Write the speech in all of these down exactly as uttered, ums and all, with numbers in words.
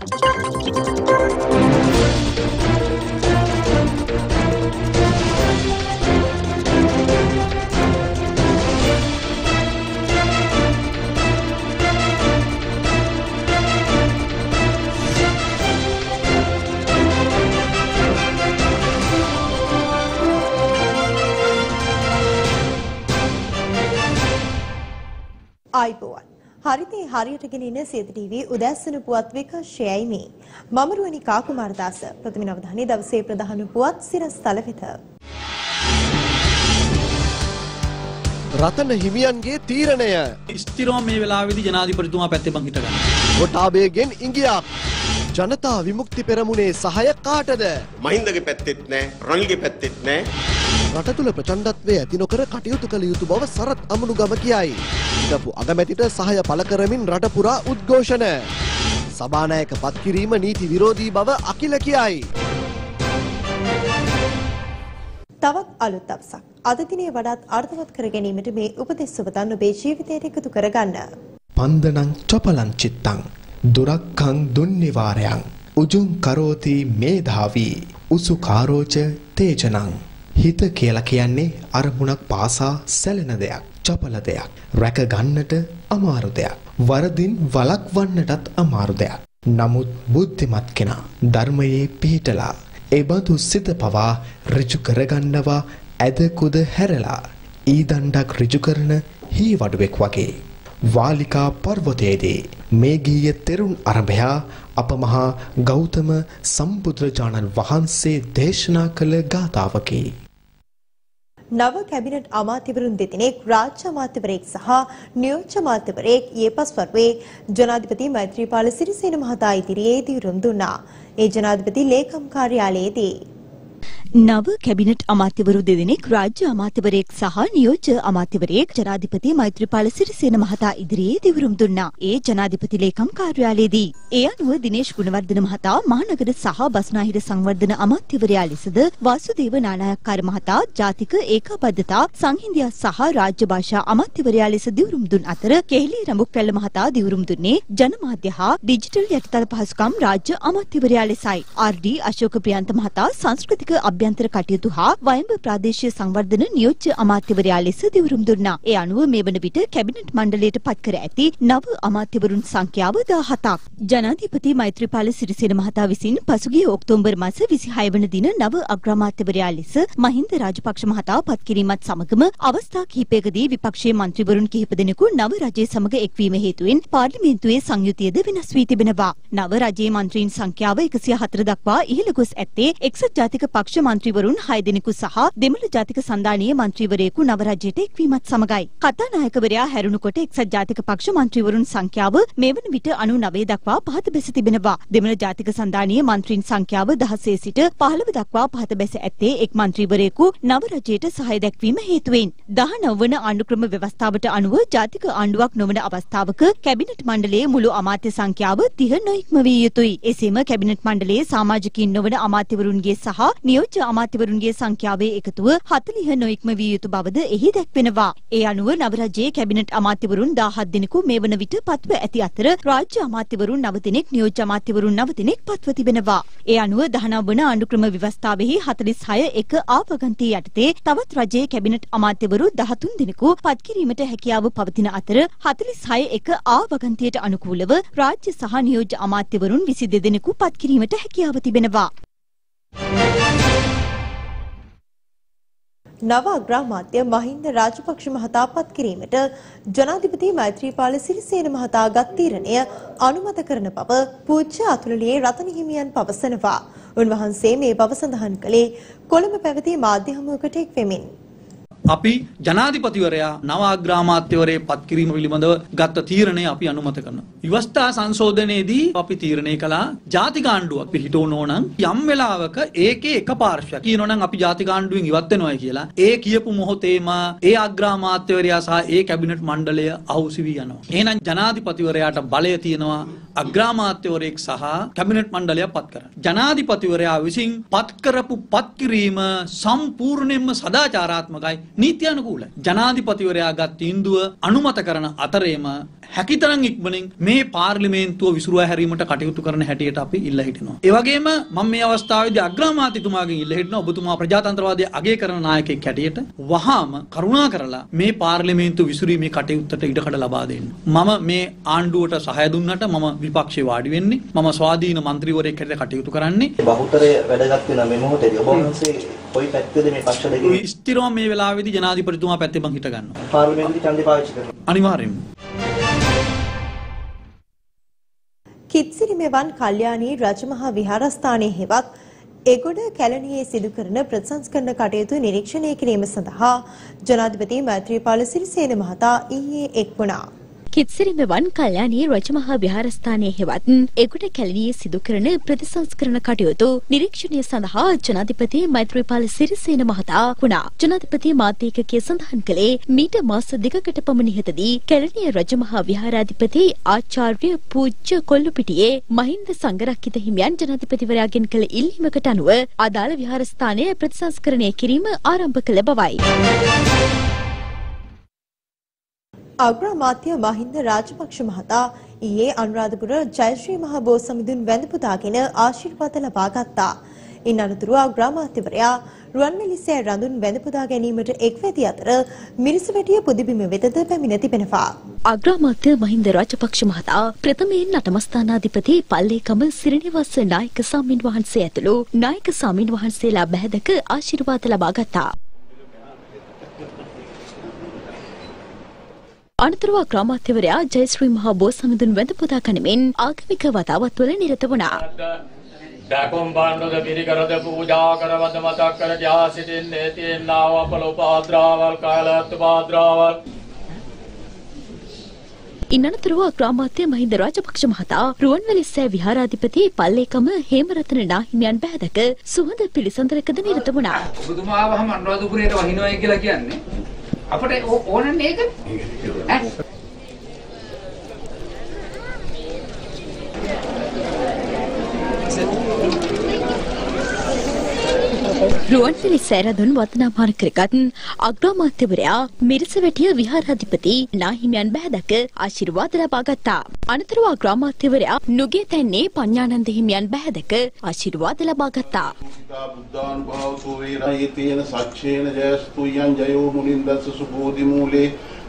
ආයිබෝවන් හරිතේ හරියට ගෙනින සියත ටීවී උදෑසන පුවත් විකාශයයි මේ මම රුවනි කාකුමාරදාස ප්‍රථම අවධානය දවසේ ප්‍රධාන පුවත් සිරස්තල වෙත රතන හිමියන්ගේ තීරණය ස්ථිරව මේ වෙලාවේදී ජනාධිපතිතුමා පැත්තේ මං හිට ගන්නවා. ගොටාබේගෙන් ඉංගියක් ජනතා විමුක්ති පෙරමුණේ සහාය කාටද? මහින්දගේ පැත්තෙත් නෑ රනිල්ගේ පැත්තෙත් නෑ. රට තුල ප්‍රචණ්ඩත්වයේ ඇති නොකර කටයුතු කළ යුතු බව සරත් අමුණුගම කියයි. ඉදපු අගමැතිට සහාය පළ කරමින් රට පුරා උද්ඝෝෂණ. සභානායක පත් කිරීම නීති විරෝධී බව අකිල කියයි. තවත් අලුත් දවසක් අද දිනේ වඩාත් අර්ථවත් කර ගැනීමට මේ උපදෙස් ඔබතන් ඔබේ ජීවිතයට එකතු කරගන්න. පන්දනං චපලං චිත්තං දුරක්ඛං දුන්නිවාරයං උජුං කරෝති මේධාවී උසුකාරෝච තේජනං. හිත කියලා කියන්නේ අරමුණක් පාසා සැලෙන දෙයක්, චපල දෙයක්, රැක ගන්නට අමාරු දෙයක්, වරදින් වළක්වන්නටත් අමාරු දෙයක්. නමුත් බුද්ධිමත් කෙනා ධර්මයේ පිහිටලා එබඳු සිත පවා ඍජු කරගන්නවා ඇද කුද හැරලා ඊදණ්ඩක් ඍජු කරන හීවඩුවෙක් වගේ. වාලිකා පර්වතයේදී මේ ගීය තෙරුන් අරබයා අප මහා ගෞතම සම්බුදුරජාණන් වහන්සේ දේශනා කළ ගාථාවකි. නව කැබිනට් අමාත්‍යවරුන් දෙදෙනෙක් රාජ්‍ය අමාත්‍යවරයෙක් සහ නියෝජ්‍ය අමාත්‍යවරයෙක් ඊයේ පස්වරුවේ ජනාධිපති මෛත්‍රීපාල සිරිසේන මහතා ඉදිරියේ දිවුරුම් දුන්නා. ඒ ජනාධිපති ලේකම් කාර්යාලයේදී නව කැබිනට් අමාත්‍යවරු දෙදෙනෙක් රාජ්‍ය අමාත්‍යවරයෙක් සහ නියෝජ්‍ය අමාත්‍යවරයෙක් ජනාධිපති මෛත්‍රීපාල සිරිසේන මහතා ඉදිරියේ දිවුරුම් දුන්නා. ඒ ජනාධිපති ලේකම් කාර්යාලයේදී. ඒ අනුව දිනේෂ් ගුණවර්ධන මහතා මහනගර සහ බස්නාහිර සංවර්ධන අමාත්‍යවරයා ලෙසද වාසුදේව නානායක්කාර මහතා ජාතික ඒකාබද්ධතා සංහිඳියා සහ රාජ්‍ය භාෂා අමාත්‍යවරයා ලෙස දිවුරුම් දුන් අතර කෙහෙලි රඹුක්වැල්ල මහතා දිවුරුම් දුන්නේ ජනමාධ්‍ය හා ඩිජිටල් යටිතල පහසුකම් රාජ්‍ය අමාත්‍යවරයා ලෙසයි. ආර්.ඩී. අශෝක ප්‍රියන්ත මහතා සංස්කෘතික අභ්‍යන්තර කටයුතු හා වයඹ ප්‍රාදේශීය සංවර්ධන නියෝජ්‍ය අමාත්‍යවරයා ලෙස දිවුරුම් දුන්නා. ඒ අනුව මේ වන විට කැබිනට් මණ්ඩලයට පත් කර ඇති නව අමාත්‍යවරුන් සංඛ්‍යාව දහහතක්. ජනාධිපති මෛත්‍රීපාල සිරිසේන මහතා විසින් පසුගිය ඔක්තෝබර් මාස විසිහය වන දින නව අග්‍රාමාත්‍යවරයා ලෙස මහින්ද රාජපක්ෂ මහතා පත් කිරීමත් සමගම අවස්ථා කිහිපයකදී විපක්ෂයේ මන්ත්‍රීවරුන් කිහිප දෙනෙකු නව රජය සමග එක්වීම හේතුවෙන් පාර්ලිමේන්තුවේ සංයුතියද වෙනස් වී තිබෙනවා. නව රජයේ මන්ත්‍රීන් සංඛ්‍යාව එකසිය හතර දක්වා ඉහළ ගොස් ඇත්තේ එක්සත් ජාතික පක්ෂ මන්ත්‍රීවරුන් හය දෙනෙකු සහ දෙමළ ජාතික සන්ධානීය මන්ත්‍රීවරයෙකු නව රජයට එක්වීමත් සමගයි. කතානායකවරයා හැරුණුකොට එක්සත් ජාතික පක්ෂ මන්ත්‍රීවරුන් සංඛ්‍යාව මේ වන විට අනූනවය දක්වා පහත බැස තිබෙනවා. දෙමළ ජාතික සන්ධානීය මන්ත්‍රීන් සංඛ්‍යාව දහසේ සිට පහළොව දක්වා පහත බැස ඇත්තේ එක් මන්ත්‍රීවරයෙකු නව රජයට සහාය දැක්වීම හේතුවෙන්. දහනව වන ආණ්ඩුක්‍රම ව්‍යවස්ථාවට අනුව ජාතික ආණ්ඩුවක් නොවන අවස්ථාවක කැබිනට් මණ්ඩලයේ මුළු අමාත්‍ය සංඛ්‍යාව තිහ නොඉක්ම විය යුතුයි. එසේම කැබිනට් මණ්ඩලයේ සමාජිකයින් නොවන අමාත්‍යවරුන්ගේ සහ නියෝජ්‍ය අමාත්‍යවරුන්ගේ සංඛ්‍යාවේ එකතුව හතළිහ නොඉක්ම විය යුතු බවද එහි දැක්වෙනවා. ඒ අනුව නව රජයේ කැබිනට් අමාත්‍යවරුන් දහහත් දෙනෙකු මේ වන විට පත්ව ඇති අතර රාජ්‍ය අමාත්‍යවරුන් නව දෙනෙක් නියෝජ්‍ය අමාත්‍යවරුන් නව දෙනෙක් පත්ව තිබෙනවා. ඒ අනුව දහනව වන ආණ්ඩුක්‍රම ව්‍යවස්ථාවෙහි හතළිස් හය එක ආවගන්තිය යටතේ තවත් රජයේ කැබිනට් අමාත්‍යවරු දහතුන් දෙනෙකු පත් කිරීමට හැකියාව පවතින අතර හතළිස් හය එක ආවගන්තියට අනුකූලව රාජ්‍ය සහ නියෝජ්‍ය අමාත්‍යවරුන් විසි දෙදෙනෙකු පත් කිරීමට හැකියාව තිබෙනවා. නව අග්‍රාමාත්‍ය මහින්ද රාජපක්ෂ මහතා පත් කිරීමට ජනාධිපති මෛත්‍රීපාල සිරිසේන මහතා ගත් තීරණය අනුමත කරන බව පූජ්‍ය අතුලලියේ රතන හිමියන් පවසනවා. උන්වහන්සේ මේ බව සඳහන් කළේ කොළඹ පැවති මාධ්‍ය හමුවකට එක් වෙමින්. අපි ජනාධිපතිවරයා නව අග්‍රාමාත්‍යවරයෙක් පත් කිරීම පිළිබඳව ගත්ත තීරණය අපි අනුමත කරනවා. ව්‍යවස්ථා සංශෝධනයේදී අපි තීරණය කළා ජාතික ආණ්ඩුවක් පිහිටවනෝ නම් යම් වෙලාවක ඒකේ එක පාර්ශ්වයක් කියනෝ නම් අපි ජාතික ආණ්ඩුවෙන් ඉවත් වෙනවා කියලා. ඒ කියපු මොහොතේම ඒ අග්‍රාමාත්‍යවරයා සහ ඒ කැබිනට් මණ්ඩලය අහුසි වී යනවා. එහෙනම් ජනාධිපතිවරයාට බලය තියෙනවා අග්‍රාමාත්‍යවරයෙක් සහ කැබිනට් මණ්ඩලයක් පත් කරන්න. ජනාධිපතිවරයා විසින් පත් කරපු පත් කිරීම සම්පූර්ණයෙන්ම සදාචාරාත්මකයි. නීති අනුකූලයි. ජනාධිපතිවරයා ගත් තීන්දුව අනුමත කරන අතරේම හැකිතරම් ඉක්මනින් මේ පාර්ලිමේන්තුව විසුරුවා හැරීමට කටයුතු කරන හැටියට අපි ඉල්ලා හිටිනවා. ඒ වගේම මම මේ අවස්ථාවේදී අග්‍රාමාත්‍යතුමාගෙන් ඉල්ලා හිටිනවා ඔබතුමා ප්‍රජාතන්ත්‍රවාදයේ අගය කරන නායකයෙක් හැටියට වහාම කරුණා කරලා මේ පාර්ලිමේන්තුව විසුරීමේ කටයුත්තට ඉඩකඩ ලබා දෙන්න. මම මේ ආණ්ඩුවට සහාය දුන්නට මම විපක්ෂේ වාඩි වෙන්නේ. මම ස්වාධීන മന്ത്രിවරයෙක් හැටියට කටයුතු කරන්නේ. බහුතරය වැඩගත් වෙන මේ මොහොතේදී ඔබ වහන්සේ කොයි පැත්තේද මේ පක්ෂ දෙකේ? ස්ථිරව මේ වෙලාවේදී ජනාධිපතිතුමා පැත්තේ මං හිට ගන්නවා. පාර්ලිමේන්තුවේ ඡන්දය පාවිච්චි කරනවා. අනිවාර්යයෙන්ම. කිත්සිරි මෙවන් කල්යාණී රජමහා විහාරස්ථානයේ හෙවත් එගොඩ කැලණියේ සිදු කරන ප්‍රතිසංස්කරණ කටයුතු නිරීක්ෂණය කිරීම සඳහා ජනාධිපති මෛත්‍රීපාල සිරිසේන මහතා ඊයේ එක් වුණා. කිත්සිරි මෙවන් කල්යාණී රජමහා විහාරස්ථානයේ හෙවත් එගොඩ කැලණියේ සිදු කරන ප්‍රතිසංස්කරණ කටයුතු නිරීක්ෂණය සඳහා ජනාධිපති මෛත්‍රීපාල සිරිසේන මහතා වුණා. ජනාධිපති මාධ්‍යකයේ සඳහන් කළේ මීට මාස දෙකකට පමණ ඉහතදී කැලණිය රජමහා විහාරාධිපති ආචාර්ය පූජ්‍ය කොල්ලුපිටියේ මහින්ද සංඝරක්කිත හිමියන් ජනාධිපතිවරයාගෙන් කළ ඉල්ලීමකට අනුව අදාළ විහාරස්ථානය ප්‍රතිසංස්කරණය කිරීම ආරම්භ කළ බවයි. අග්‍රාමාත්‍ය මහින්ද රාජපක්ෂ මහතා ඊයේ අනුරාධපුර ජයශ්‍රී මහ බෝ සමිඳුන් වැඳ පුදාගෙන ආශිර්වාද ලබා ගත්තා. ඉන් අනතුරුව අග්‍රාමාත්‍යවරයා රුවන්වැලි සෑ රඳුන් වැඳ පුදා ගැනීමට එක් වෙති අතර මිරිසවැටිය පුදුබිම වෙතද පැමිණ තිබෙනවා. අග්‍රාමාත්‍ය මහින්ද රාජපක්ෂ මහතා ප්‍රථමයෙන් නටමස්ථානාධිපති පල්ලේකම සිරිනිවාස නායක ස්වාමින් වහන්සේ ඇතුළු නායක ස්වාමින් වහන්සේලා බැහැදක ආශිර්වාද ලබා ගත්තා. අනතුරුව අග්‍රාමාත්‍යවරයා ජයශ්‍රී මහ බෝ සමිඳුන් වැඳ පුදා ගනිමින් ආගමික වතාවත්වල නිරත වුණා. දැකුම් බණ්ඩුද පිරිකරද පූජා කරවද මතක් කර ගියා සිටින්නේ තියෙනා අපල උපාද්‍රාවල් කාලත් උපාද්‍රාවල්. ඉන් අනතුරුව අග්‍රාමාත්‍ය මහින්ද රාජපක්ෂ මහතා රුවන්වැලි සෑ විහාරාධිපති පල්ලේකම හේමරතන නාහිමියන් බැහැදක සුවඳ පිළිසඳරකද නිරත වුණා. ඔබතුමාවම අනුරාධපුරයට වහිනවයි කියලා කියන්නේ අපට ඕනන්නේ ඒක ඈ රුවන්වැලි සෑරදුන් වතනාමාන කරගත් අග්‍රාමාත්‍යවරයා මිරිසවැටිය විහාරාධිපති නාහිමියන් බැහැදක ආශිර්වාද ලබා ගත්තා. අනතුරුව අග්‍රාමාත්‍යවරයා නුගේ තැන්නේ පඤ්ඤානන්ද හිමියන් බැහැදක ආශිර්වාද ලබා ගත්තා. බුද්ධානුභාව සූවේරයි තේන සච්චේන ජයස්තුයන් ජයෝ මුනින්දස්ස සුබෝධි මූලේ.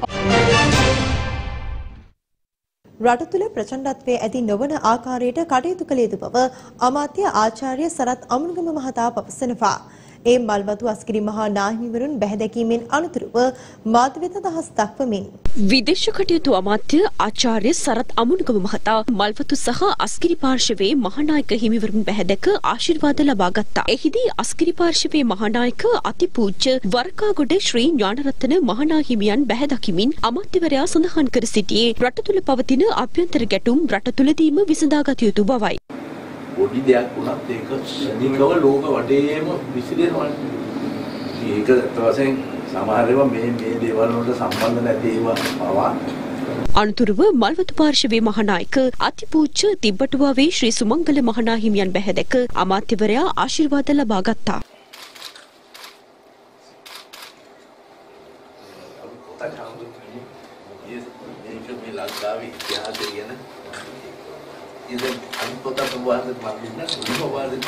රට තුළ ප්‍රචණ්ඩත්වයේ ඇති නොවන ආකාරයට කටයුතු කළ යුතු බව අමාත්‍ය ආචාර්ය සරත් අමුණුගම මහතා පවසනවා. ඒ මල්වතු අස්ගිරි මහා නාහිමිවරුන් බැහැදැකීමෙන් අනතුරුව මාධ්‍ය වෙත අදහස් දක්වමින් විදේශ කටයුතු අමාත්‍ය ආචාර්ය සරත් අමුණුගම මහතා මල්වතු සහ අස්ගිරි පාර්ශවයේ මහානායක හිමිවරුන් බැහැදැක ආශිර්වාද ලබා ගත්තා. එහිදී අස්ගිරි පාර්ශවයේ මහානායක අතිපූජ්‍ය වරකාගොඩ ශ්‍රී ඥානරත්න මහානා හිමියන් බැහැදකිමින් අමාත්‍යවරයා සඳහන් කර සිටියේ රට තුළ පවතින අභ්‍යන්තර ගැටුම් රට තුළදීම විසඳාගත යුතු බවයි. පොඩි දෙයක් වුණත් ඒක ශනිකව ලෝක වටේම විසිරෙනවා. ඒක ඇත්ත වශයෙන් සමහර ඒවා මේ මේ දේවල් වලට සම්බන්ධ නැති ඒවා පවා. අනතුරුව මල්වතු පාර්ශවයේ මහානායක අතිපූජ්‍ය තිබ්බටුවාවේ ශ්‍රී සුමංගල මහානා හිමියන් බැහැදක අමාත්‍යවරයා ආශිර්වාද ලබා ගත්තා. ඉතින් අනිත් පොත ප්‍රවාහයක් මතින්න ප්‍රවාහයක්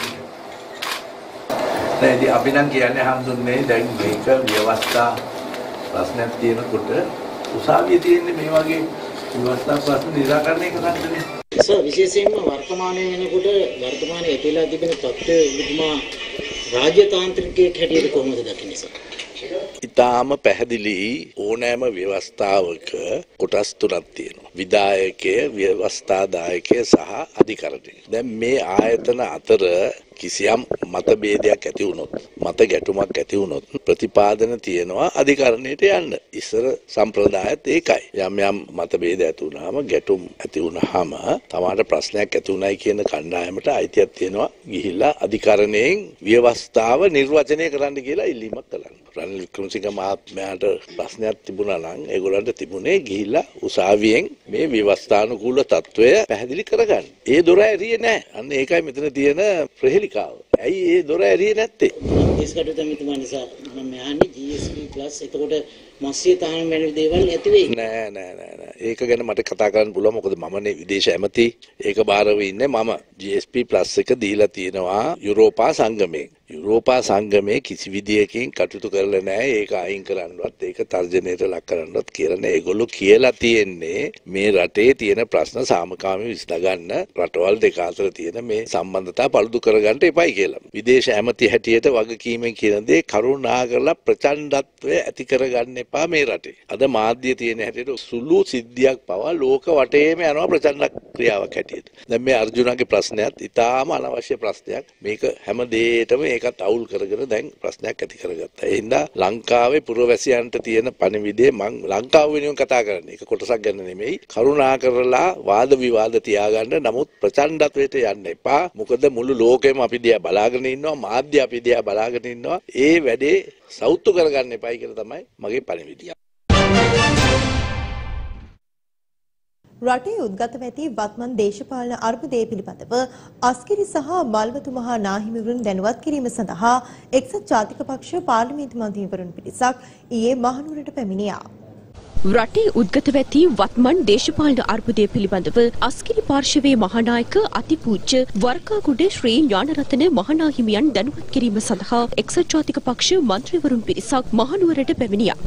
නේද අපි නම් කියන්නේ හම්දුන්නේ දැන් මේක ව්‍යවස්ථා ප්‍රශ්නයක් තියෙනකොට උසාවියේ තියෙන්නේ මේ වගේ ව්‍යවස්ථා ප්‍රශ්න නිරාකරණය කරන්නනේ. සර් විශේෂයෙන්ම වර්තමානයේ වෙනකොට වර්තමානයේ ඇතිලා තිබෙන තත්ත්වය විදුමා රාජ්‍යතාන්ත්‍රිකයෙක් හැටියට කොහොමද දකින්නේ සර්? ඉතාම පැහැදිලි ඕනෑම ව්‍යවස්ථාවක කොටස් තුනක් තියෙනවා. විධායකය, ව්‍යවස්ථාදායකය සහ අධිකරණය. දැන් මේ ආයතන අතර කිසියම් මතභේදයක් ඇති වුණොත්, මත ගැටුමක් ඇති වුණොත් ප්‍රතිපාදන තියෙනවා අධිකරණයට යන්න. ඉස්සර සම්ප්‍රදායත් ඒකයි. යම් යම් මතභේද ඇති වුණාම, ගැටුම් ඇති වුණාම තමාට ප්‍රශ්නයක් ඇති උනායි කියන කණ්ඩායමට අයිතියක් තියෙනවා ගිහිල්ලා අධිකරණයෙන් ව්‍යවස්ථාව නිර්වචනය කරන්න කියලා ඉල්ලීමක් කරන්න. රනිල් වික්‍රමසිංහ මහත්මයාට ප්‍රශ්නයක් තිබුණා නම් ඒගොල්ලන්ට තිබුණේ ගිහිල්ලා උසාවියෙන් මේ ව්‍යවස්ථානුකූල තත්වය පැහැදිලි කරගන්න. ඒ දොර ඇරියේ නැහැ. අන්න ඒකයි මෙතන තියෙන ප්‍රහෙලිකාව. ඇයි ඒ දොර ඇරියේ නැත්තේ? දේශ කටයුතු මෙතුමා නිසා මම යන්නේ ජී එස් පී ප්ලස් එතකොට මත්ස්‍ය තාම වැනි දේවල් ඇති වෙයි. නෑ නෑ නෑ නෑ. ඒක ගැන මට කතා කරන්න පුළුවන්. මොකද මමනේ විදේශ ඇමති. ඒක බාරව ඉන්නේ මම. G S P plus එක දීලා තියෙනවා යුරෝපා සංගමයෙන්. යුරෝපා සංගමයේ කිසි විදියකින් කටයුතු කරලා නැහැ. ඒක අයින් කරන්නවත් ඒක තර්ජනයට ලක් කරන්නවත් කියලා නෑ. ඒගොල්ලෝ කියලා තියෙන්නේ මේ රටේ තියෙන ප්‍රශ්න සාමකාමීව විසඳගන්න රටවල් දෙක අතර තියෙන මේ සම්බන්ධතා පළුදු කරගන්න එපයි කියලා. විදේශ ඇමති හැටියට වගකීමෙන් කියන දේ කරුණා කරලා ප්‍රචණ්ඩත්වය ඇති කරගන්න එපා මේ රටේ. අද මාධ්‍ය තියෙන හැටියට සුළු සිද්ධියක් පවා ලෝක වටේම යනවා ප්‍රචණ්ඩ ක්‍රියාවක් හැටියට. දැන් මේ අර්ජුනගේ ප්‍රශ්නයත් ඊටාම අනවශ්‍ය ප්‍රශ්නයක්. මේක හැම දෙයකටම ඒකත් අවුල් කරගෙන දැන් ප්‍රශ්නයක් ඇති කරගත්තා. ඒ හින්දා ලංකාවේ පුරවැසියන්ට තියෙන පණිවිඩය මං ලංකාව වෙනුවෙන් කතා කරන්නේ. ඒක කොටසක් ගන්න නෙමෙයි. කරුණා කරලා වාද විවාද තියාගන්න. නමුත් ප්‍රචණ්ඩත්වයට යන්න එපා. මොකද මුළු ලෝකෙම අපි දිහා බලාගෙන ඉන්නවා. මාධ්‍ය අපි දිහා බලාගෙන ඉන්නවා. ඒ වැඩේ සෞතු කරගන්න එපයි කියලා තමයි මගේ පණිවිඩය. රටේ උද්ගත ඇති වත්මන් දේශපාලන අර්බුදය පිළිබඳව අස්කිරි සහ මල්වතු මහා නාහිමිවරුන් දැනුවත් කිරීම සඳහා එක්සත් ජාතික පක්ෂ පාර්ලිමේන්තු මන්ත්‍රීවරුන් පිරිසක් ඊයේ මහනුවරට පැමිණියා. රටේ උද්ගත ඇති වත්මන් දේශපාලන අර්බුදය පිළිබඳව අස්කිරි පාර්ශවයේ මහානායක අතිපූජ්‍ය වර්කාගුඩ ශ්‍රී ඥානරතන මහානාහිමියන් දැනුවත් කිරීම සඳහා එක්සත් ජාතික පක්ෂ මන්ත්‍රීවරුන් පිරිසක් මහනුවරට පැමිණියා.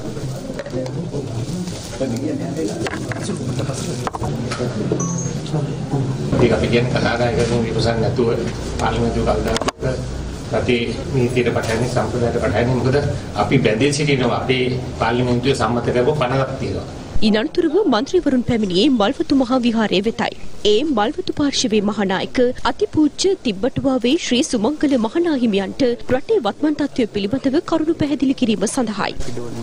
ඒක අපි කියන්නේ කලාකාරයෙකුගේ විපසන් නැතුව පාර්ලිමේන්තු කල්දාක රටේ නීතියට පටහැනි සම්ප්‍රදායට පටහැනි මොකද අපි බැඳී සිටිනවා අපේ පාර්ලිමේන්තුවේ සම්මත කරපු පනරක් තියෙනවා. ඉනතුරුව මන්ත්‍රීවරුන් පැමිණියේ මල්වතු මහා විහාරය වෙතයි. ඒ මල්වතු පාර්ශවයේ මහානායක අතිපූජ්‍ය තිබ්බටුවාවේ ශ්‍රී සුමංගල මහානාහිමියන්ට රටේ වත්මන් තත්ත්වය පිළිබඳව කරුණු පැහැදිලි කිරීම සඳහායි.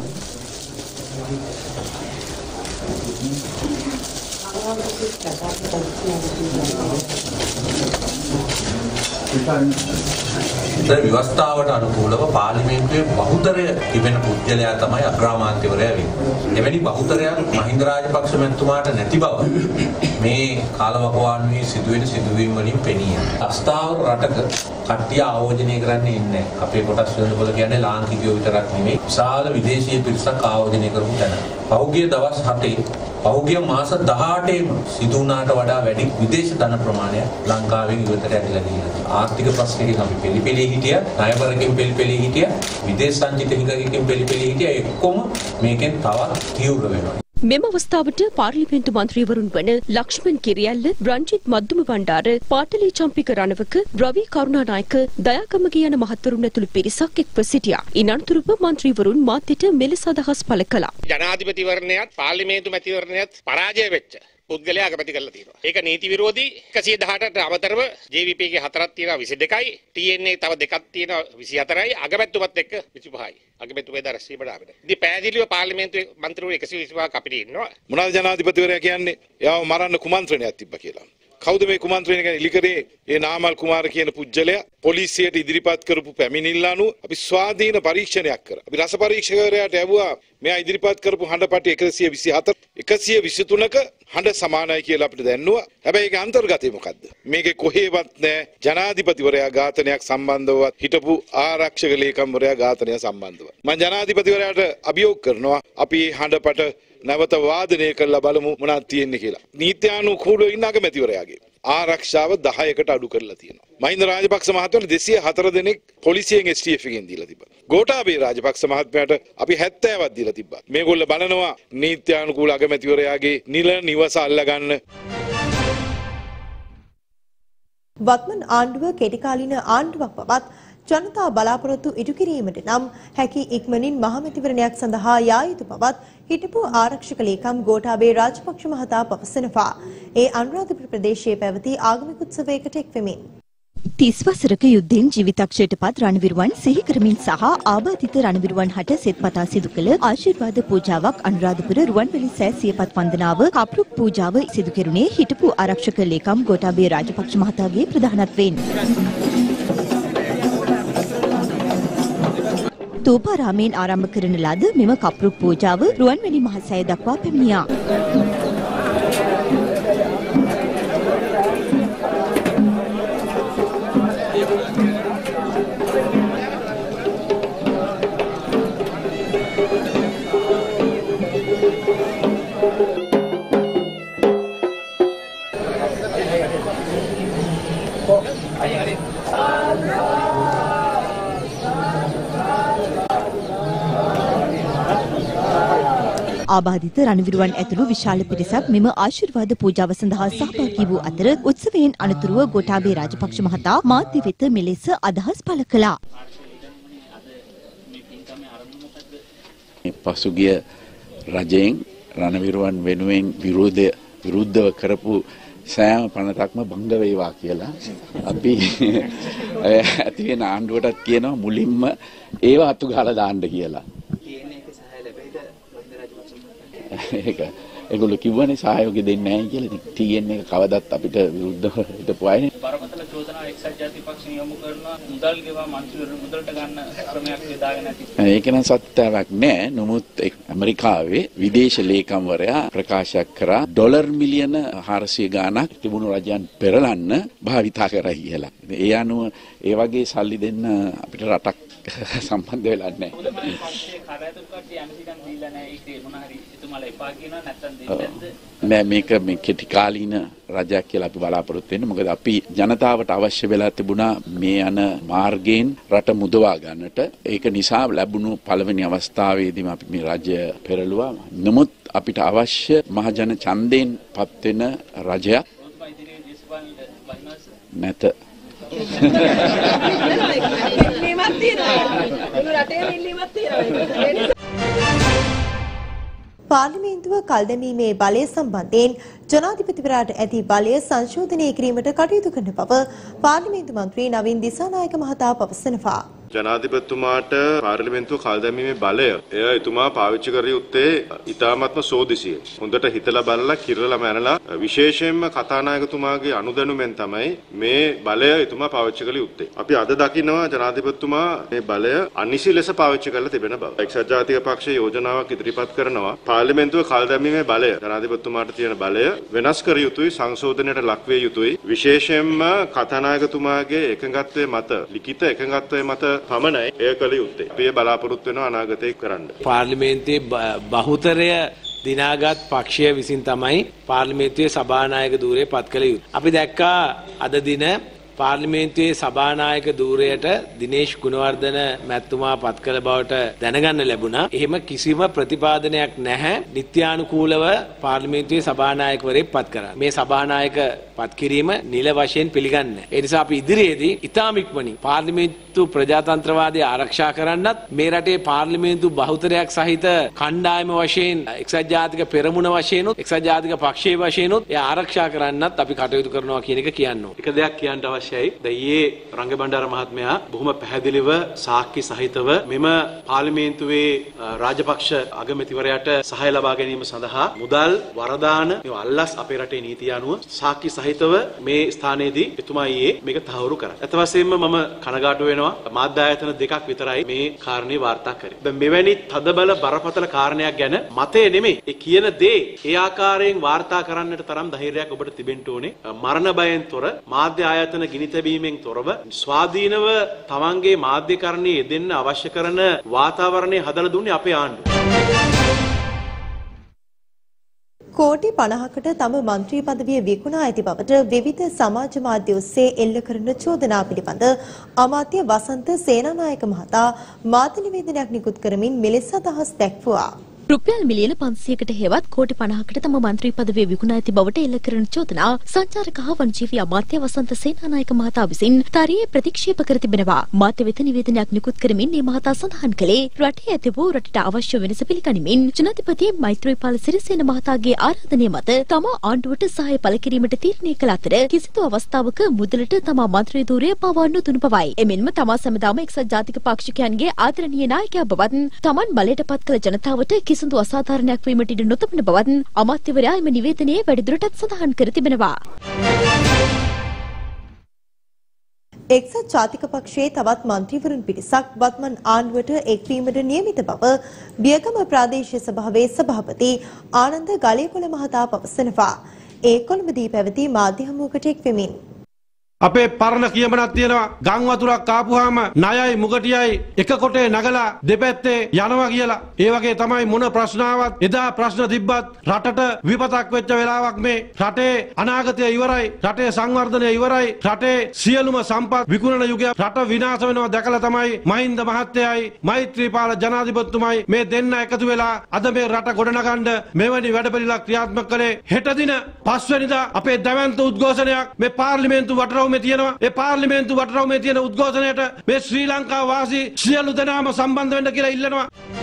දැන් ව්‍යවස්ථාවට අනුකූලව පාර්ලිමේන්තුවේ බහුතරය තිබෙන පුද්ගලයා තමයි අග්‍රාමාත්‍යවරයා වෙන්නේ. එවැනි බහුතරයක් මහින්ද රාජපක්ෂ මැතිතුමාට නැති බව මේ කාලවකවානුවේ සිදුවෙන සිදුවීම් වලින් පෙනී යනවා. අස්ථාවර රටක කට්ටිය ආයෝජනය කරන්නේ ඉන්නේ. අපේ කොටස් වෙනකොට කියන්නේ ලාංකිකයෝ විතරක් නෙමෙයි. විශාල විදේශීය පිරිසක් ආයෝජනය කරපු තැන. පහුගිය දවස් හතේ පහුගිය මාස දහඅටේම සිදු වුණාට වඩා වැඩි විදේශ ධන ප්‍රමාණයක් ලංකාවෙන් ඉවතට ඇදලා ගිහිල්ලා. ආර්ථික ප්‍රශ්නකින් අපි පිළිපෙළී හිටියා, ණයවරකින් පිළිපෙළී හිටියා, විදේශ සංචිත හිඟකින් පිළිපෙළී හිටියා. එක්කොම මේකෙන් තවත් තීව්‍ර වෙනවා. මෙම අවස්ථාවට පාර්ලිමේන්තු මන්ත්‍රීවරුන් වන ලක්ෂ්මන් කිරියල්ල, රංජිත් මද්දුම බණ්ඩාර, පාටලී චම්පික රණවක, රවි කරුණානායක, දයාගමගේ යන මහත්වරුන් ඇතුළු පිරිසක් එක්ව සිටියා. ඉනතුරුව මන්ත්‍රීවරුන් මාධ්‍යට මෙලෙස අදහස් පළ කළා. ජනාධිපතිවරණයත් පාර්ලිමේන්තු මැතිවරණයත් පරාජය වෙච්ච පුද්ගලයා අගමැති කරලා තියෙනවා. ඒක නීති විරෝධී එකසිය දහඅටට අමතරව ජේ වී පී ගේ හතරක් තියෙනවා විසි දෙකයි, ටී එන් ඒ තව දෙකක් තියෙනවා විසි හතරයි, අගමැතිතුමත් එක්ක විසි පහයි. අගමැතිතුමේ දරස්සීමට ආවෙද. ඉතින් පැහැදිලිව පාර්ලිමේන්තුවේ මන්ත්‍රීවරු එකසිය විසි පහක් අපිට ඉන්නවා. මොනවාද ජනාධිපතිවරයා කියන්නේ? යාව මරන්න කුමන්ත්‍රණයක් තිබ්බා කියලා. කවුද මේ කුමන්ත්‍රණය ගැන ඉලිකරේ? ඒ නාමල් කුමාර කියන පුජ්‍යලයා පොලිසියට ඉදිරිපත් කරපු පැමිණිල්ල අනුව අපි ස්වාධීන පරීක්ෂණයක් කරා. අපි රස පරීක්ෂකවරයාට ඇහුවා මෙයා ඉදිරිපත් කරපු හඬපටි එකසිය විසි හතර එකසිය විසි තුනක හඬ සමානයි කියලා අපිට දැන්නුවා. හැබැයි ඒකේ අන්තර්ගතය මොකද්ද? මේකේ කොහෙවත් නැහැ ජනාධිපතිවරයා ඝාතනයක් සම්බන්ධවත් හිටපු ආරක්ෂක ලේකම්වරයා ඝාතනය සම්බන්ධව. මම ජනාධිපතිවරයාට අභියෝග කරනවා අපි හඬපට නැවත වාදනය කරලා බලමු මොනවද තියෙන්නේ කියලා. නීත්‍යානුකූලව ඉන්න අගමැතිවරයාගේ ආරක්ෂාව දහයකට අඩු කරලා තියෙනවා. මහින්ද රාජපක්ෂ මහත්මයාට දෙසිය හතර දෙනෙක් පොලිසියෙන් එස් ටී එෆ් එකෙන් දීලා තිබ්බා. ගෝඨාභය රාජපක්ෂ මහත්මයාට අපි හැත්තෑවක් දීලා තිබ්බා. මේගොල්ලෝ බලනවා නීත්‍යානුකූල අගමැතිවරයාගේ නිල නිවස අල්ලගන්න. වත්මන් ආණ්ඩුව කෙටිකාලීන ආණ්ඩුවක් බවත් ජනතා බලාපොරොත්තු ඉටු කිරීමට නම් හැකි ඉක්මනින් මහමැතිවරණයක් සඳහා යා යුතු බවත් හිටපු ආරක්ෂක ලේකම් ගෝඨාභය රාජපක්ෂ මහතා පවසනවා. ඒ අනුරාධපුර ප්‍රදේශයේ පැවති ආගමික උත්සවයකට එක්වෙමින් තිස් වසරක යුද්ධෙන් ජීවිතක්ෂයට පත් රණවිරුවන් සිහි කරමින් සහ ආබාධිත රණවිරුවන් හට සෙත්පතා සිදු කළ ආශිර්වාද පූජාවක් අනුරාධපුර රුවන්වැලි සෑ සියපත් වන්දනාව කප්රුක් පූජාව සිදු කෙරුණේ හිටපු ආරක්ෂක ලේකම් ගෝඨාභය රාජපක්ෂ මහතාගේ ප්‍රධානත්වයෙන්. තූපාරාමයෙන් ආරම්භ කරන ලද මෙම කප්රුක් පූජාව රුවන්වැලි මහසෑය දක්වා පැමිණියා. ආබාධිත රණවිරුවන් ඇතුළු විශාල පිරිසක් මෙම ආශිර්වාද පූජාව සඳහා සහභාගී වූ අතර උත්සවයෙන් අනතුරුව ගෝඨාභය රාජපක්ෂ මහතා මාධ්‍ය වෙත මෙලෙස අදහස් පළ කළා. පසුගිය රජයෙන් රණවිරුවන් වෙනුවෙන් විරෝධය විරුද්ධව කරපු සෑම පනතක්ම භංග වේවා කියලා අපි ඇති වෙන ආණ්ඩුවටත් කියනවා මුලින්ම ඒව අතු ගහලා දාන්න කියලා. ඒක ඒගොල්ලෝ කිව්වනේ සහයෝගය දෙන්නේ නැහැ කියලා. ටී එන් එක කවදත් අපිට විරුද්ධව හිටපු අයනේ. බරපතල චෝදනා එක්සත් ජාතික පක්ෂය යොමු කරනවා මුදල් ගෙවා මන්ත්‍රීවරු මුදලට ගන්න ක්‍රමයක් යොදාගෙන නැති. ඒක නම් සත්‍යාවක් නෑ. නමුත් ඇමරිකාවේ විදේශ ලේකම්වරයා ප්‍රකාශ කරා ඩොලර් මිලියන හාරසිය ගාණක් තිබුණු රජයන් පෙරලන්න භාවිතා කරා කියලා. ඒ අනුව ඒ වගේ සල්ලි දෙන්න අපිට රටක් සම්බන්ධ වෙලා නැහැ. මොකද මේ පස්සේ කරාතුරු කට්ටිය ඇමතිකම් දීලා නැහැ. ඒක මොන හරි එතුමාලා එපා කියනවා නැත්තම් දෙන්නේ නැද්ද? නෑ මේක මේ කෙටි කාලීන රජයක් කියලා අපි බලාපොරොත්තු වෙන්නේ. මොකද අපි ජනතාවට අවශ්‍ය වෙලා තිබුණා මේ යන මාර්ගයෙන් රට මුදවා ගන්නට. ඒක නිසා ලැබුණු පළවෙනි අවස්ථාවේදීම අපි මේ රජය පෙරළුවා. නමුත් අපිට අවශ්‍ය මහජන ඡන්දයෙන් පත් වෙන රජයක් නැත. පාර්ලිමේන්තුව කල් දැමීමේ බලය සම්බන්ධයෙන් ජනාධිපතිවරයාට ඇති බලය සංශෝධනය කිරීමට කටයුතු කරන බව පාර්ලිමේන්තු මන්ත්‍රී නවීන් දිසානායක මහතා පවසනවා. ජනාධිපතිතුමාට පාර්ලිමේන්තුව කල් දැමීමේ බලය එය එතුමා පාවිච්චි කර යුත්තේ ඉතාමත්ම සෝදිසිය. හොඳට හිතලා බලලා කිරලා මැනලා විශේෂයෙන්ම කතානායකතුමාගේ අනුදැනුමෙන් තමයි මේ බලය එතුමා පාවිච්චි කළ යුත්තේ. අපි අද දකිනවා ජනාධිපතිතුමා මේ බලය අනිසි ලෙස පාවිච්චි කරලා තිබෙන බව. එක්සත් ජාතික පක්ෂයේ යෝජනාවක් ඉදිරිපත් කරනවා. පාර්ලිමේන්තුව කල් දැමීමේ බලය ජනාධිපතිතුමාට තියෙන බලය වෙනස් කර යුතුයි, සංශෝධනයට ලක් විය යුතුයි. විශේෂයෙන්ම කතානායකතුමාගේ එකඟත්වයේ මත, ලිඛිත එකඟත්වයේ මත පමණයි එය කළ යුත්තේ. අපි බලාපොරොත්තු වෙනවා අනාගතයේ කරන්න. පාර්ලිමේන්තුවේ බහුතරය දිනාගත් පක්ෂය විසින් තමයි පාර්ලිමේන්තුවේ සභානායක ධූරය පත් කළ යුත්තේ. අපි දැක්කා අද දින පාර්ලිමේන්තුවේ සභානායක ධූරයට දිනේෂ් ගුණවර්ධන මැතිතුමා පත් කළ බවට දැනගන්න ලැබුණා. එහෙම කිසිම ප්‍රතිපාදනයක් නැහැ. නිත්‍යානුකූලව පාර්ලිමේන්තුවේ සභානායකවරයෙක් පත් කරා. මේ සභානායක පත් කිරීම නිල වශයෙන් පිළිගන්නේ නැහැ. ඒ නිසා අපි ඉදිරියේදී ඉතාම ඉක්මනින් පාර්ලිමේන්තු ප්‍රජාතන්ත්‍රවාදය ආරක්ෂා කරන්නත් මේ රටේ පාර්ලිමේන්තු බහුතරයක් සහිත කණ්ඩායම වශයෙන් එක්සත් ජාතික පෙරමුණ වශයෙන් උත් එක්සත් ජාතික පක්ෂයේ වශයෙන් උත් ඒ ආරක්ෂා කරන්නත් අපි කටයුතු කරනවා කියන එක කියන්න ඕනේ. එක දෙයක් කියන්න අවශ්‍යයි. ඊයේ රංගබණ්ඩාර මහත්මයා බොහොම පැහැදිලිව සාක්ෂි සහිතව මෙම පාර්ලිමේන්තුවේ රාජපක්ෂ අගමැතිවරයාට සහාය ලබා ගැනීම සඳහා මුදල් වරදාන මේ අල්ලස් අපේ රටේ නීතිය අනුව සාක්ෂි සහිතව මේ ස්ථානයේදී එතුමා ඊයේ මේක තහවුරු කරා. අත වශයෙන්ම මම කනගාටු වෙනවා මාධ්‍ය ආයතන දෙකක් විතරයි මේ කාරණේ වාර්තා කරේ. දැන් මෙවැනි තදබල බරපතල කාරණයක් ගැන මතය නෙමෙයි ඒ කියන දේ ඒ ආකාරයෙන් වාර්තා කරන්නට තරම් ධෛර්යයක් ඔබට තිබෙන්න ඕනේ. මරණ බයෙන් තොර මාධ්‍ය ආයතන ගිනි තැබීමෙන් තොරව ස්වාධීනව තමන්ගේ මාධ්‍යකරණයේ යෙදෙන්න අවශ්‍ය කරන වාතාවරණය හදලා දුන්නේ අපේ ආණ්ඩුව. කෝටි පනහකට තම මන්ත්‍රී පදවිය විකුණා ඇති බවට විවිධ සමාජ මාධ්‍ය ඔස්සේ එල්ල කරන චෝදනා පිළිබඳ අමාත්‍ය වසන්ත සේනානායක මහතා මාධ්‍ය නිවේදනයක් නිකුත් කරමින් මෙලෙස අදහස් දැක්වුවා. රුපියල් මිලියන පන්සියයකට හෙවත් කෝටි පනහකට තම මන්ත්‍රී පදවිය විකුණා ඇති බවට එල්ල කරන චෝදනා සංචාරක හා වනජීවී අමාත්‍ය වසන්ත සේනානායක මහතා විසින් තරයේ ප්‍රතික්ෂේප කර තිබෙනවා. මාධ්‍ය වෙත නිවේදනයක් නිකුත් කරමින් මේ මහතා සඳහන් කළේ රටේ ඇති වූ රටට අවශ්‍ය වෙනස පිළිගනිමින් ජනාධිපති මෛත්‍රීපාල සිරිසේන මහතාගේ ආරාධනය මත තම ආණ්ඩුවට සහාය පළ කිරීමට තීරණය කළ අතර කිසිදු අවස්ථාවක මුදලට තම මන්ත්‍රී ධූරය පවා නොදුන් බවයි. එමෙන්ම තමා සැමදාම එක්සත් ජාතික පාක්ෂිකයන්ගේ ආදරණීය නායකයා බවත් තමන් බලයට පත් කළ ජනතාවට කිසිදු අසාධාරණයක් වීමට ඉඩ නොතබන බවත් අමාත්‍යවරයා එම නිවේදනයේ වැඩිදුරටත් සඳහන් කර තිබෙනවා. එක්සත් ජාතික පක්ෂයේ තවත් මන්ත්‍රීවරුන් පිරිසක් වත්මන් ආණ්ඩුවට එක්වීමට නියමිත බව බියගම ප්‍රාදේශීය සභාවේ සභාපති ආනන්ද ගලේකොළ මහතා පවසනවා. ඒ කොළඹදී පැවති මාධ්‍ය හමුවකට එක්වෙමින් අපේ පරණ කියමනක් තියෙනවා ගම් වතුරක් කාපුවාම ණයයි මුගටියයි එක කොටේ නගලා දෙපැත්තේ යනවා කියලා. ඒ වගේ තමයි මොන ප්‍රශ්නාවක් එදා ප්‍රශ්න තිබ්බත් රටට විපතක් වෙච්ච වෙලාවක් මේ රටේ අනාගතය ඉවරයි, රටේ සංවර්ධනය ඉවරයි, රටේ සියලුම සම්පත් විකුණන යුගයක් රට විනාශ වෙනවා දැකලා තමයි මහින්ද මහත්තයයි මෛත්‍රීපාල ජනාධිපතිතුමයි මේ දෙන්න එකතු වෙලා අද මේ රට ගොඩනගන්න මෙවැනි වැඩපිළිවෙලක් ක්‍රියාත්මක කළේ. හෙට දින පස්වෙනිදා අපේ දැවැන්ත උද්ඝෝෂණයක් මේ පාර්ලිමේන්තු වටරවුමේ තියෙනවා. ඒ පාර්ලිමේන්තු වටරවුමේ තියෙන උද්ඝෝෂණයට මේ ශ්‍රී ලංකා වාසී සියලු දෙනාම සම්බන්ධ වෙන්න කියලා ඉල්ලනවා.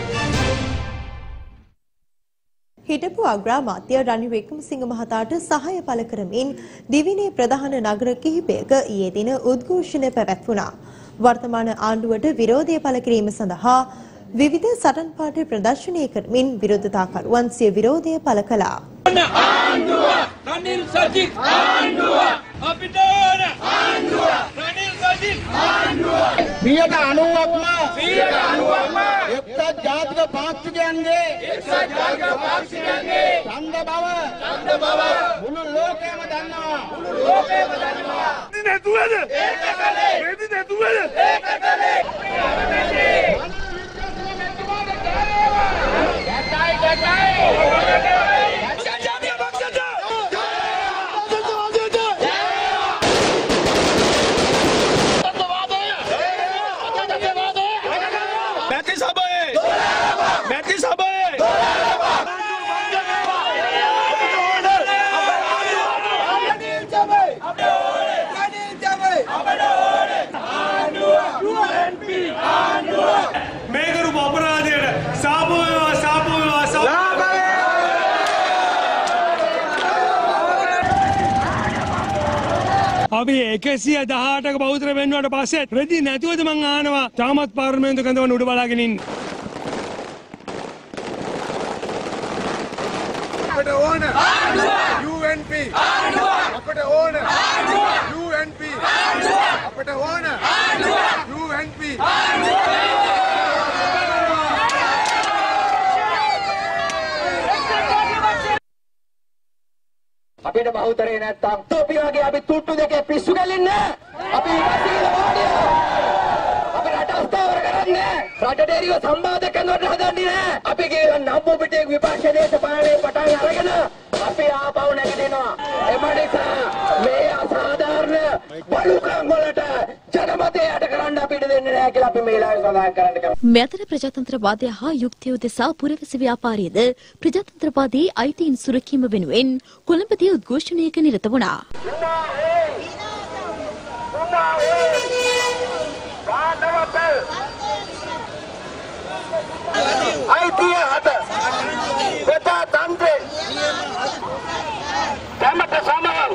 හිටපු අග්‍රාමාත්‍ය රනිල් වික්‍රමසිංහ මහතාට සහාය පළ කරමින් දිවිනේ ප්‍රධාන නගර කිහිපයක ඊයේ දින උද්ඝෝෂණ පැවැත්වුණා. වර්තමාන ආණ්ඩුවට විරෝධය පළ කිරීම සඳහා විවිධ සටන් පාඨ ප්‍රදර්ශනය කරමින් විරෝධතාකරුවන් සිය විරෝධය පළ කළා. ආණ්ඩුව රනිල් සජිත් ආණ්ඩුව අපිට ඕන ආණ්ඩුව රනිල් සජිත් ආණ්ඩුව සියයට අනූවක්ම සියයට අනූවක්ම එක්සත් ජාතික පාක්ෂිකයන්ගේ එක්සත් ජාතික පාක්ෂිකයන්ගේ ඡන්ද බව ඡන්ද බව මුළු ලෝකෙම දන්නවා මුළු ලෝකෙම දන්නවා නැතුවද ඒක කලේ වෙදි නැතුවද ඒක කලේ ගැටයි ගැටයි අපි එකසිය දහඅටක බෞද්ධ වෙන්නුවට පස්සේ රෙදි නැතුවද මං ආනවා තාමත් පාර්ලිමේන්තු කඳවුර උඩ බලාගෙන ඉන්න. අපිට ඕන ආණ්ඩුව යූ එන් පී ආණ්ඩුව අපිට ඕන ආණ්ඩුව යූ එන් පී ආණ්ඩුව අපිට ඕන ආණ්ඩුව යූ එන් පී ආණ්ඩුව අපිට බහුතරේ නැත්තම් තොපි වගේ අපි තුට්ටු දෙකේ පිස්සු ගැලින්නේ අපි ඉවසීල වාඩිය අපි රට අස්ථාවර කරන්නේ රටට එරිව සම්බාධක කරනවට හදන්නේ නැහැ අපි කියන නම්බු පිටේ විපක්ෂ දේශපාලනයේ පටන් අරගෙන අපි ආපහු නැගිටිනවා එම නිසා මේ අසාධාරණ බලුකම් වලට ජනමතය යට කරන්න අපිට දෙන්නේ නැහැ කියලා අපි මේ ලාවේ සඳහන් කරන්න කැමතියි. මෙතන ප්‍රජාතන්ත්‍රවාදය හා යුක්තිය උදෙසා පුරවැසි ව්‍යාපාරියද ප්‍රජාතන්ත්‍රවාදී අයිතීන් සුරකීම වෙනුවෙන් කොළඹදී උද්ඝෝෂණයක නිරත වුණා. අයිතිය හද ප්‍රජාතන්ත්‍රේ දැමට සමාව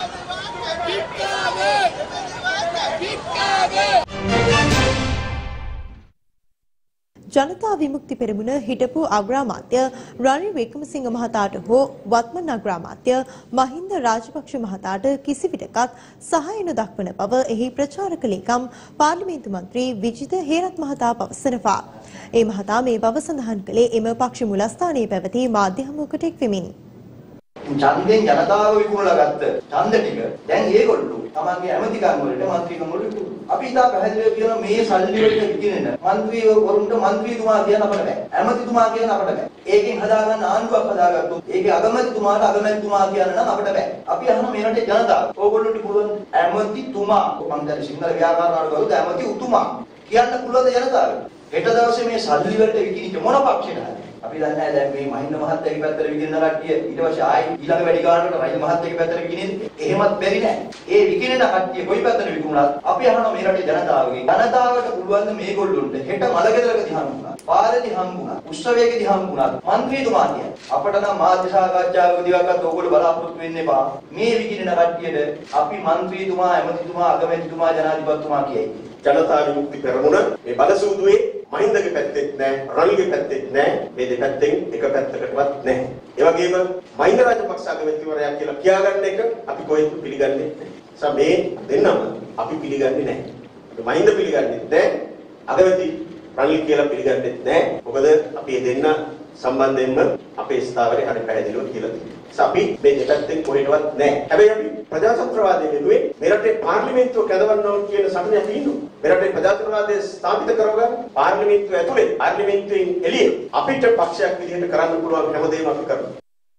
ජනතා විමුක්ති පෙරමුණ හිටපු අග්‍රාමාත්‍ය රනිල් වික්‍රමසිංහ මහතාට හෝ වත්මන් අග්‍රාමාත්‍ය මහින්ද රාජපක්ෂ මහතාට කිසිවිටකත් සහාය නොදක්වන බව එහි ප්‍රචාරක ලේකම් පාර්ලිමේන්තු මන්ත්‍රී විජිත හේරත් මහතා පවසනවා. ඒ මහතා මේ බව සඳහන් කළේ එම පක්ෂ මුලස්ථානයේ පැවති මාධ්‍ය හමුවකට එක්වෙමින්. ඡන්දෙන් ජනතාව විකුණලා ගත්ත ඡන්ද ටික දැන් ඒගොල්ලෝ තමන්ගේ ඇමතිකම් වලට മന്ത്രിකම් වලට අපි ඉතා පැහැදිලිව කියන මේ සල්ලි වලට විකිනෙන മന്ത്രിවරුන්ට മന്ത്രിතුමා කියන අපිට බෑ ඇමතිතුමා කියන අපිට බෑ ඒකෙන් හදාගන්න ආණ්ඩුවක් හදාගත්තොත් ඒකේ අගමැතිතුමාට අගමැතිතුමා කියන නම් අපිට බෑ අපි අහන මේ රටේ ජනතාව ඕගොල්ලොන්ට පුළුවන් ඇමතිතුමා මම දැන් සිංහල ව්‍යාකරණ වලට ඇමති උතුමා කියන්න පුළුවන් ජනතාවට හෙට දවසේ මේ සල්ලි වලට විකිනිච්ච මොන පක්ෂයටද අපි දන්නේ නැහැ දැන් මේ මහින්ද මහත්තයාගේ පැත්තට විකිනන කට්ටිය ඊට පස්සේ ආයි ඊළඟ වැඩි ගානකට රයිල් මහත්තයාගේ පැත්තට විකිනෙන්නේ එහෙමත් බැරි නෑ. ඒ විකිනෙන කට්ටිය කොයි පැත්තට විකුණුණත් අපි අහනවා මේ රටේ ජනතාවගේ ජනතාවට පුළුවන් මේගොල්ලොන්ට හෙට මලගෙදරකදී හම්බුණා, පාරේදී හම්බුණා, උත්සවයකදී හම්බුණා മന്ത്രിතුමා කියන්නේ. අපට නම් මාධ්‍ය සාකච්ඡාවකදී වගත් ඕගොල්ලෝ බලාපොරොත්තු වෙන්න එපා. මේ විකිනෙන කට්ටියට අපි മന്ത്രിතුමා, ඇමතිතුමා, අගමැතිතුමා, ජනාධිපතිතුමා කියයි. ජනතා විමුක්ති පෙරමුණ මේ බලසූදුවේ මහින්දගේ පැත්තෙත් නැහැ, රනිල්ගේ පැත්තෙත් නැහැ. මේ දෙපැත්තෙන් එක පැත්තකටවත් නැහැ. ඒ වගේම මහින්ද රාජපක්ෂ අගමැතිවරයා කියලා කියාගන්න එක අපි කොහෙත් පිළිගන්නේ නැහැ. මේ දෙන්නම අපි පිළිගන්නේ නැහැ. අපි මහින්ද පිළිගන්නේ නැහැ. අගමැති රනිල් කියලා පිළිගන්නේ නැහැ. මොකද අපි මේ දෙන්න සම්බන්ධයෙන්ම අපේ ස්ථාවරේ හරි පැහැදිලිව කියලා තියෙනවා. අපි මේ දෙපැත්තෙන් කොහෙටවත් නැහැ. හැබැයි අපි ප්‍රජාතන්ත්‍රවාදයේ වෙනුවේ මේ රටේ පාර්ලිමේන්තුව කැඳවන්න ඕන කියන සටනේ අපි ඉන්නවා. මේ රටේ ප්‍රජාතන්ත්‍රවාදය ස්ථාපිත කරගන්න පාර්ලිමේන්තුව ඇතුලේ පාර්ලිමේන්තුවෙන් එළියේ අපිට පක්ෂයක් විදිහට කරන්න පුළුවන් හැමදේම අපි කරනවා.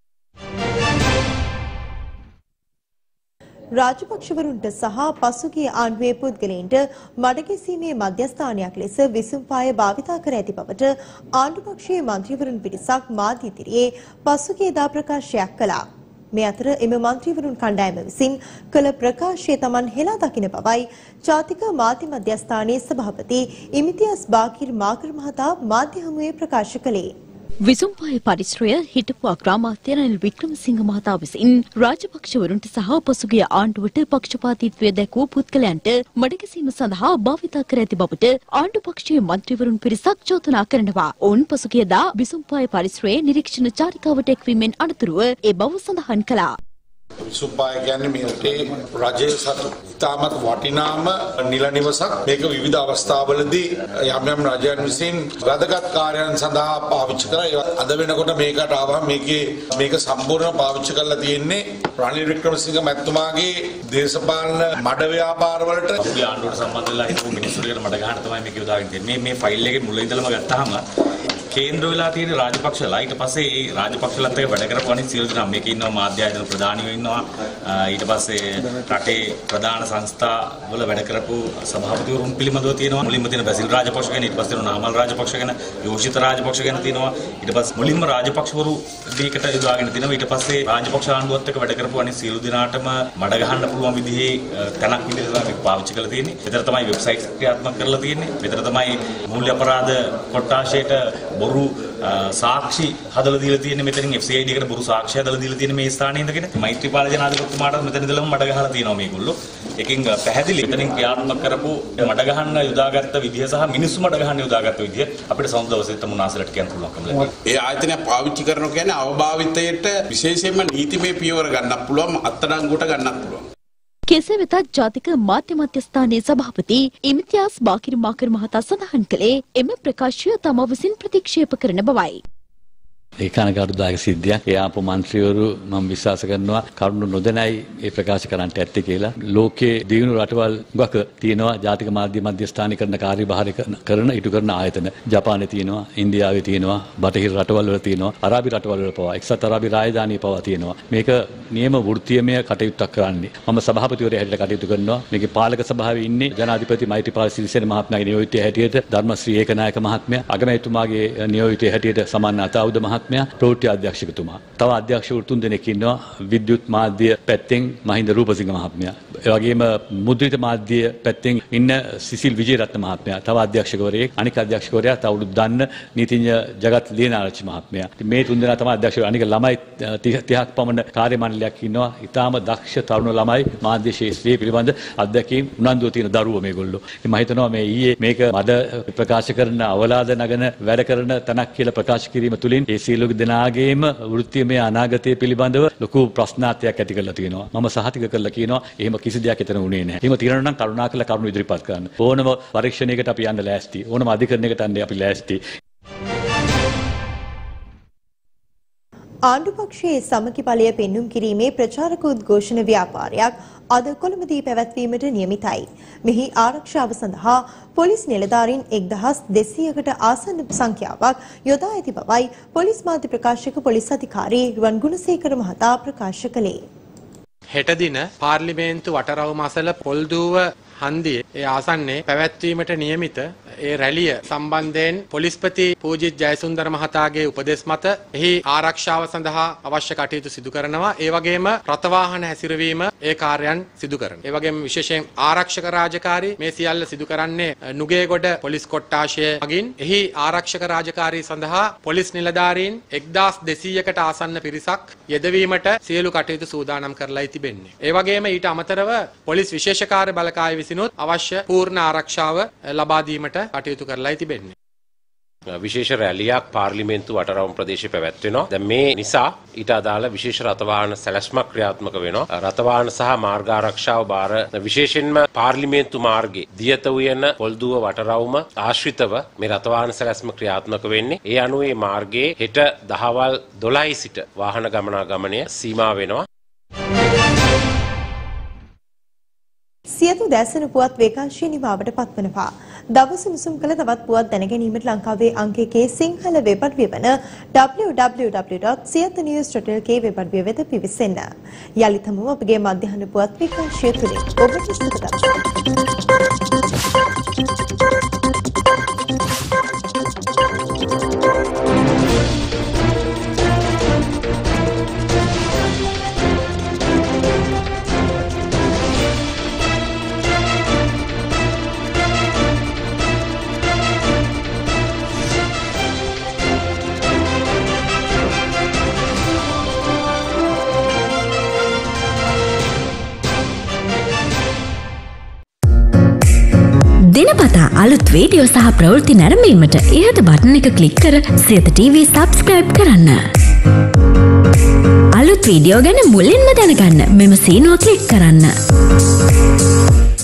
රාජපක්ෂවරුන්ට සහ පසුගිය ආණ්ඩුවේ පුද්ගලයින්ට මඩගැසීමේ මධ්‍යස්ථානයක් ලෙස විසුම්පාය භාවිතා කර ඇති බවට ආණ්ඩු පක්ෂයේ මන්ත්‍රීවරුන් පිරිසක් මාධ්‍ය ඉදිරියේ පසුගියදා ප්‍රකාශයක් කළා. මේ අතර එම මන්ත්‍රීවරුන් කණ්ඩායම විසින් කළ ප්‍රකාශය Taman හෙලා දකින බවයි ජාතික මාධ්‍ය මධ්‍යස්ථානයේ සභාපති ඉමිතියස් බාකිර් මාකර් මහතා මාධ්‍ය හමුවේ ප්‍රකාශ කළේ. විසුම්පාය පරිශ්‍රය හිටපු අග්‍රාමාත්‍ය රනිල් වික්‍රමසිංහ මහතා විසින් රාජපක්ෂවරුන්ට සහ පසුගිය ආණ්ඩුවට පක්ෂපාතීත්වය දැක්වූ පුද්ගලයන්ට මඩගැසීම සඳහා භාවිතා කර ඇති බවට ආණ්ඩු පක්ෂයේ මන්ත්‍රීවරුන් පිරිසක් චෝදනා කරනවා. ඔවුන් පසුගියදා විසුම්පාය පරිශ්‍රයේ නිරීක්ෂණ චාරිකාවට එක්වීමෙන් අනතුරුව ඒ බව සඳහන් කළා. විසුම්පාය කියන්නේ මේ රටේ රජයේ සතු ඉතාමත් වටිනාම නිල නිවසක්. මේක විවිධ අවස්ථාවලදී යම් යම් රජයන් විසින් වැදගත් කාර්යයන් සඳහා පාවිච්චි කරා. ඒ අද වෙනකොට මේකට ආවම මේකේ මේක සම්පූර්ණව පාවිච්චි කරලා තියෙන්නේ රනිල් වික්‍රමසිංහ මැතිතුමාගේ දේශපාලන මඩ ව්‍යාපාර වලට. අපේ ආණ්ඩුවට සම්බන්ධ වෙලා හිටපු මිනිස්සුන්ට මඩ ගන්න තමයි මේක යොදාගෙන තියෙන්නේ. මේ මේ ෆයිල් එකේ මුල ඉඳලම ගත්තාම කේන්ද්‍ර වෙලා තියෙන රාජපක්ෂලා ඊට පස්සේ ඒ රාජපක්ෂලත් එක්ක වැඩ කරපු අනිත් සියලු දෙනා මේකේ ඉන්නවා මාධ්‍ය ආයතන ප්‍රධානීව ඉන්නවා ඊට පස්සේ රටේ ප්‍රධාන සංස්ථා වල වැඩ කරපු සභාපතිවරුන් පිළිබඳව තියෙනවා මුලින්ම තියෙන බැසිල් රාජපක්ෂ ගැන ඊට පස්සේ නාමල් රාජපක්ෂ ගැන යෝෂිත රාජපක්ෂ ගැන තියෙනවා ඊට පස්සේ මුලින්ම රාජපක්ෂවරු දෙයකට යොදාගෙන තියෙනවා ඊට පස්සේ රාජපක්ෂ ආණ්ඩුවත් එක්ක වැඩ කරපු අනිත් සියලු දෙනාටම මඩ ගහන්න පුළුවන් විදිහේ තැනක් විදිහට තමයි මේක පාවිච්චි කරලා තියෙන්නේ. විතර තමයි වෙබ්සයිට්ස් ක්‍රියාත්මක කරලා තියෙන්නේ. විතර තමයි මූල්‍ය අපරාධ කොට්ටාශයට බොරු සාක්ෂි හදලා දීලා තියෙන්නේ. මෙතනින් එෆ් සී ආයි ඩී එකට බොරු සාක්ෂි හදලා දීලා තියෙන්නේ මේ ස්ථානයේ ඉඳගෙන. මෛත්‍රීපාල ජනාධිපතිතුමාට මෙතන ඉඳලම මඩ ගහලා තියෙනවා මේගොල්ලෝ. එකකින් පැහැදිලි මෙතනින් ක්‍රියාත්මක කරපු මඩ ගහන්න යොදාගත්ත විදිය සහ මිනිස්සු මඩ ගහන්න යොදාගත්ත විදිය අපිට සමුද දවසෙත් මුනාසලට කියන්න පුළුවන්කම ලැබෙනවා. ඒ ආයතනය පාවිච්චි කරනවා කියන්නේ අවභාවිතයට විශේෂයෙන්ම නීතිමය පියවර ගන්නත් පුළුවන් අත්අඩංගුවට ගන්නත් පුළුවන්. කෙසේ වෙතත් ජාතික මාධ්‍ය මධ්‍යස්ථානයේ සභාපති ඉමිතියාස් බාකිර් මාකර් මහතා සඳහන් කළේ එම ප්‍රකාශය තම විසින් ප්‍රතික්ෂේප කරන බවයි. ඒ කනගාටුදායක සිද්ධියක්. ඒ ආපු මන්ත්‍රීවරු මම විශ්වාස කරනවා කරුණු නොදැනයි ඒ ප්‍රකාශ කරන්නට ඇත්තේ කියලා. ලෝකයේ දියුණු රටවල් ගොක තියෙනවා ජාතික මාධ්‍ය මධ්‍යස්ථානීය කරන කාර්යභාරය කරන ඉටු කරන ආයතන. ජපානයේ තියෙනවා, ඉන්දියාවේ තියෙනවා, බටහිර රටවල් වල තියෙනවා, අරාබි රටවල් වල පවා, එක්සත් අරාබි රාජධානිය පවා තියෙනවා. මේක නියම වෘත්තීයමය කටයුත්තක් කරන්නේ. මම සභාපතිවරයා හැටියට කටයුතු කරනවා. මේකේ පාලක සභාවේ ඉන්නේ ජනාධිපති මෛත්‍රීපාල සිරිසේන මහත්මයාගේ නියෝජිතය හැටියට ධර්මශ්‍රී ඒකනායක මහත්මයා, අගමැතිතුමාගේ නියෝජිතය හැටියට සමන් අතාවුද මහත්මයා, ප්‍රවෘත්ති අධ්‍යක්ෂකතුමා. තව අධ්‍යක්ෂකවරු තුන් දෙනෙක් ඉන්නවා. විද්‍යුත් මාධ්‍ය පැත්තෙන් මහින්ද රූපසිංහ මහත්මයා. ඒ වගේම මුද්‍රිත මාධ්‍ය පැත්තෙන් ඉන්න සිසිල් විජේරත්න මහත්මයා. තව අධ්‍යක්ෂකවරයෙක්, අනික අධ්‍යක්ෂකවරයා තවුරුදු දන්න නීතිඥ ජගත් ලියනාරච්චි මහත්මයා. මේ තුන් දෙනා තමයි අධ්‍යක්ෂකවරු. අනික ළමයි තිහක් පමණ කාර්ය මණ්ඩලයක් ඉන්නවා. ඊටාම දක්ෂ තරුණ ළමයි මාධ්‍ය ශාස්ත්‍රයේ පිළිබඳ අධ්‍යක්ීම් උනන්දුව තියෙන දරුවෝ මේගොල්ලෝ. මම හිතනවා මේ ඊයේ මේක මද ප්‍රකාශ කරන අවලාද නගන වැඩ කරන තනක් කියලා ප්‍රකාශ කිරීම තුළින් ඒ සියලු දෙනාගේම වෘත්තීයමය අනාගතය පිළිබඳව ලොකු ප්‍රශ්නාර්ථයක් ඇති කරලා තියෙනවා. මම සහතික කරලා කියනවා එහෙම කිසි දෙයක් එතන වුණේ නැහැ. එහෙම තියෙනවා නම් කරුණාකරලා කරුණු ඉදිරිපත් කරන්න. ඕනම පරීක්ෂණයකට අපි යන්න ලෑස්ති. ඕනම අධිකරණයකට යන්න අපි ලෑස්ති. ආණ්ඩු පක්ෂයේ සමගි බලය පෙන්눔 කිරීමේ ප්‍රචාරක උද්ඝෝෂණ ව්‍යාපාරයක් අද කොළඹදී පැවැත්වීමට නියමිතයි. මෙහි ආරක්ෂාව සඳහා පොලිස් නිලධාරීන් එක්දහස් දෙසීයකට ආසන්න සංඛ්‍යාවක් යොදා ඇති බවයි පොලිස් මාධ්‍ය ප්‍රකාශක පොලිස් අධිකාරී රුවන් ගුණසේකර මහතා ප්‍රකාශ කළේ. හෙට දින පාර්ලිමේන්තු වටරවුම අසල පොල්දුව හන්දියේ ඒ ආසන්නයේ පැවැත්වීමට නියමිත ඒ රැළිය සම්බන්ධයෙන් පොලිස්පති පූජිත් ජයසුන්දර මහතාගේ උපදෙස් මත එහි ආරක්ෂාව සඳහා අවශ්‍ය කටයුතු සිදු කරනවා. ඒ වගේම රථවාහන හැසිරවීම ඒ කාර්යයන් සිදු කරනවා. ඒ වගේම විශේෂයෙන් ආරක්ෂක රාජකාරී මේ සියල්ල සිදු කරන්නේ නුගේගොඩ පොලිස් කොට්ටාශය මගින්. එහි ආරක්ෂක රාජකාරී සඳහා පොලිස් නිලධාරීන් එක්දාස් දෙසීයකට ආසන්න පිරිසක් යෙදවීමට සියලු කටයුතු සූදානම් කරලා තිබෙන්නේ. ඒ වගේම ඊට අමතරව පොලිස් විශේෂ කාර්ය බලකාය විසිනුත් අවශ්‍ය පූර්ණ ආරක්ෂාව ලබා දීමට කටයුතු කරලා තිබෙන්නේ. විශේෂ රැලියක් පාර්ලිමේන්තු වටරවුම් ප්‍රදේශයේ පැවැත්වෙනවා. දැන් මේ නිසා ඊට අදාළ විශේෂ රථවාහන සැලැස්මක් ක්‍රියාත්මක වෙනවා. රථවාහන සහ මාර්ග ආරක්ෂාව බාර විශේෂයෙන්ම පාර්ලිමේන්තු මාර්ගයේ දියත උයන පොල්දුව වටරවුම ආශ්‍රිතව මේ රථවාහන සැලැස්ම ක්‍රියාත්මක වෙන්නේ. ඒ අනුව මේ මාර්ගයේ හෙට දහවල් දොළහයි සිට වාහන ගමනාගමනය සීමා වෙනවා. සියතු දැසන පුවත් වේකාංශය නිමාවට පත්වනවා. දවස උණුසුම් කළ තවත් පුවත් දැනගැනීමට ලංකාවේ අංක එකේ සිංහල වෙබ් අඩවිය වන double-u double-u double-u dot siyathnews dot l k web අඩවිය වෙත පිවිසෙන්න. යලිත් හමුව අපගේ මධ්‍යහන පුවත් වේකාංශය තුලින් ඔබට සුබ දිනපතා අලුත් වීඩියෝ සහ ප්‍රවෘත්ති නැරඹීමට ඉහත බටන් එක ක්ලික් කර සියත ටීවී සබ්ස්ක්‍රයිබ් කරන්න. අලුත් වීඩියෝ ගැන මුලින්ම දැනගන්න මෙම සීනුව ක්ලික් කරන්න.